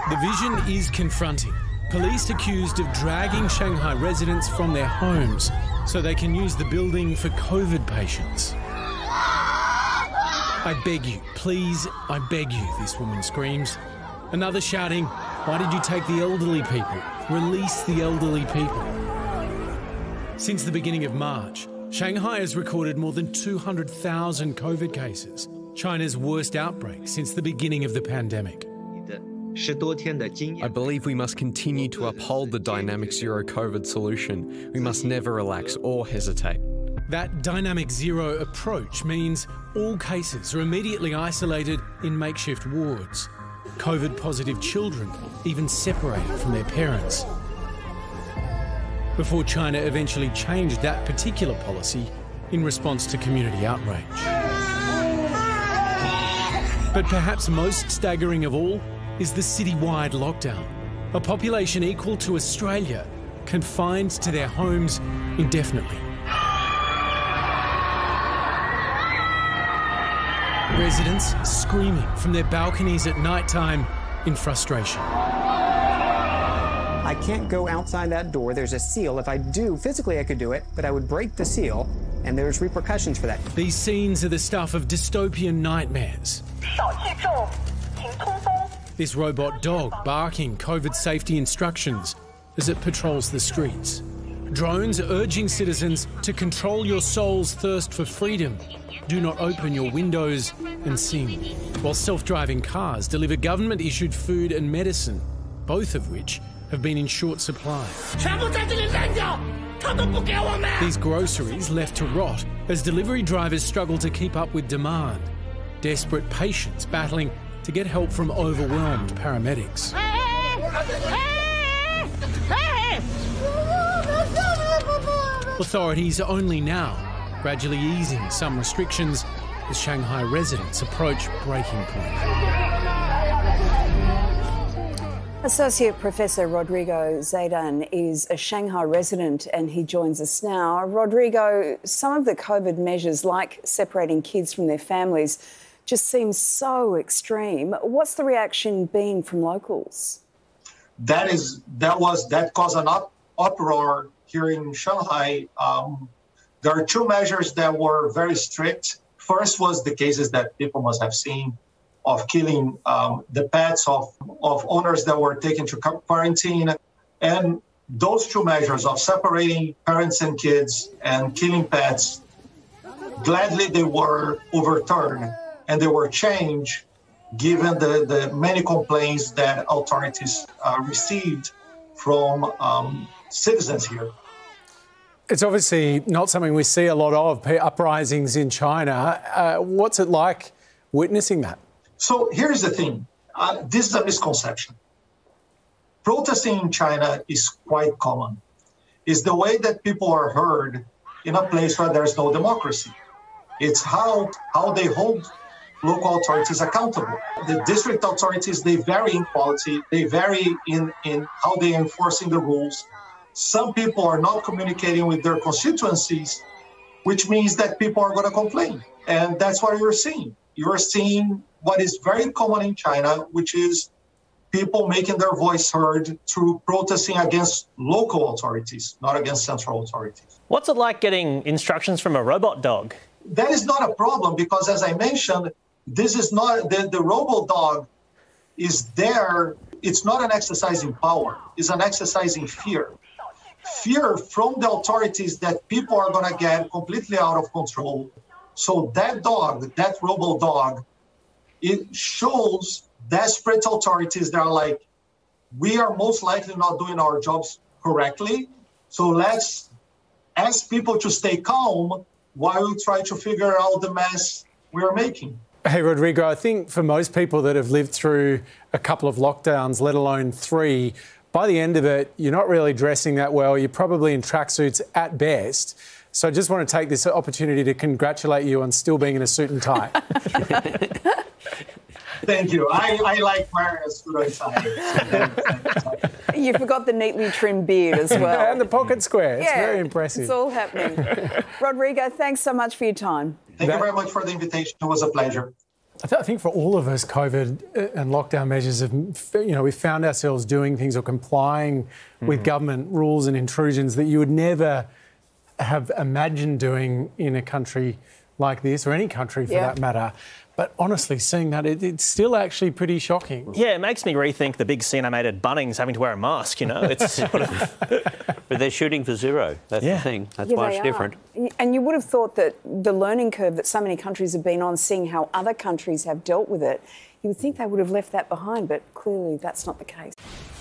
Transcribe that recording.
The vision is confronting. Police accused of dragging Shanghai residents from their homes so they can use the building for COVID patients. I beg you, please, I beg you, this woman screams. Another shouting, why did you take the elderly people? Release the elderly people. Since the beginning of March, Shanghai has recorded more than 200,000 COVID cases, China's worst outbreak since the beginning of the pandemic. I believe we must continue to uphold the dynamic zero COVID solution. We must never relax or hesitate. That dynamic zero approach means all cases are immediately isolated in makeshift wards. COVID-positive children even separated from their parents. Before China eventually changed that particular policy in response to community outrage. But perhaps most staggering of all is the citywide lockdown. A population equal to Australia confined to their homes indefinitely. Residents screaming from their balconies at night time in frustration. I can't go outside that door. There's a seal. If I do, physically I could do it, but I would break the seal, and there's repercussions for that. These scenes are the stuff of dystopian nightmares. This robot dog barking COVID safety instructions as it patrols the streets. Drones urging citizens to control your soul's thirst for freedom. Do not open your windows and sing. While self-driving cars deliver government-issued food and medicine, both of which have been in short supply. These groceries left to rot as delivery drivers struggle to keep up with demand. Desperate patients battling to get help from overwhelmed paramedics. Authorities are only now gradually easing some restrictions as Shanghai residents approach breaking point. Associate Professor Rodrigo Zaidan is a Shanghai resident and he joins us now. Rodrigo, some of the COVID measures, like separating kids from their families, just seem so extreme. What's the reaction been from locals? That caused an uproar here in Shanghai. There are two measures that were very strict. First was the cases that people must have seen of killing the pets of owners that were taken to quarantine. And those two measures of separating parents and kids and killing pets, gladly they were overturned and they were changed given the many complaints that authorities received from citizens here. It's obviously not something we see a lot of, uprisings in China. What's it like witnessing that? So here's the thing. This is a misconception. Protesting in China is quite common. It's the way that people are heard in a place where there's no democracy. It's how they hold local authorities accountable. The district authorities, they vary in quality. They vary in how they're enforcing the rules. Some people are not communicating with their constituencies, which means that people are going to complain. And that's what you're seeing. You're seeing what is very common in China, which is people making their voice heard through protesting against local authorities, not against central authorities. What's it like getting instructions from a robot dog? That is not a problem because, as I mentioned, this is not the robot dog is there. It's not an exercise in power. It's an exercise in fear. Fear from the authorities that people are going to get completely out of control. So that dog, that robot dog, it shows desperate authorities that are like, we are most likely not doing our jobs correctly. So let's ask people to stay calm while we try to figure out the mess we are making. Hey, Rodrigo, I think for most people that have lived through a couple of lockdowns, let alone 3, by the end of it, you're not really dressing that well. You're probably in tracksuits at best. So I just want to take this opportunity to congratulate you on still being in a suit and tie. Thank you. I like wearing a suit and tie. You forgot the neatly trimmed beard as well. And the pocket square. It's very impressive. It's all happening. Rodrigo, thanks so much for your time. Thank you very much for the invitation. It was a pleasure. I think for all of us, COVID and lockdown measures have, we found ourselves doing things or complying with government rules and intrusions that you would never have imagined doing in a country like this, or any country for that matter. But honestly, seeing that, it's still actually pretty shocking. Yeah, it makes me rethink the big scene I made at Bunnings having to wear a mask, It's sort of... But they're shooting for zero. That's the thing. That's why it's different. And you would have thought that the learning curve that so many countries have been on, seeing how other countries have dealt with it, you would think they would have left that behind, but clearly that's not the case.